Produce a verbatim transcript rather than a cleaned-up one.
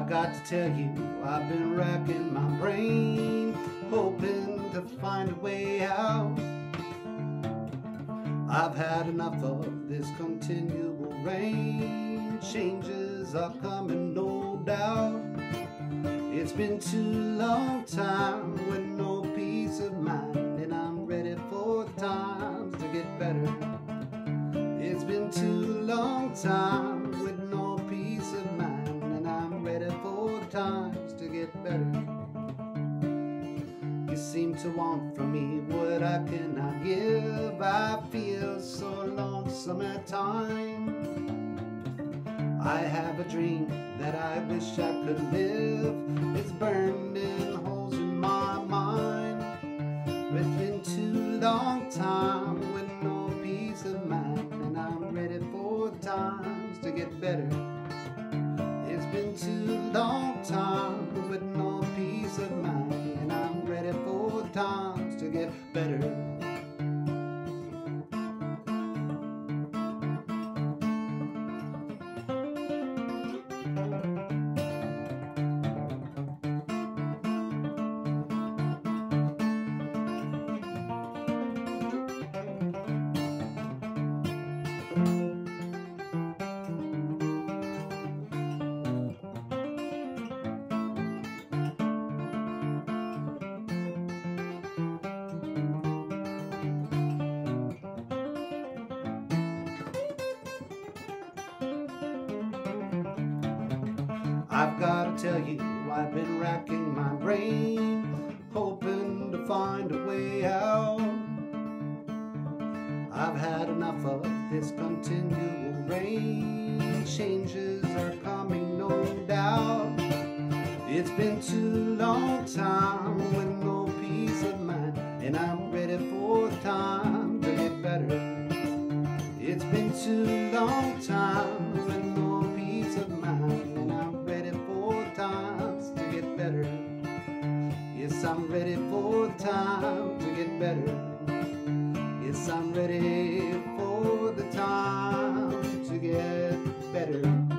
I've got to tell you, I've been racking my brain, hoping to find a way out. I've had enough of this continual rain. Changes are coming, no doubt. It's been too long time with no peace of mind, and I'm ready for the times to get better. It's been too long time with no peace of mind, and I'm ready for the times to get better. You seem to want from me what I cannot give. I feel so lonesome at times. I have a dream that I wish I could live. It's burning holes in my mind. It's been too long time with no peace of mind, and I'm ready for the times to get better. It's been too long time with no peace of mind, and I'm ready for the times to get better. I've got to tell you, I've been racking my brain, hoping to find a way out. I've had enough of this continual rain. Changes are coming, no doubt. It's been too long time with no peace of mind, and I'm ready for the time to get better. It's been too long time with no peace of mind, and I'm ready for times to get better. Yes, I'm ready for the time to get better. Yes, I'm ready for the time to get better.